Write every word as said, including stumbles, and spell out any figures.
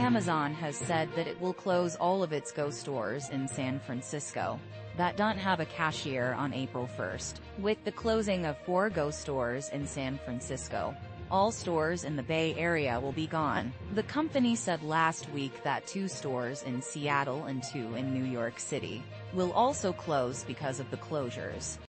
Amazon has said that it will close all of its Go stores in San Francisco that don't have a cashier on April first. With the closing of four Go stores in San Francisco, all stores in the Bay Area will be gone. The company said last week that two stores in Seattle and two in New York City will also close because of the closures.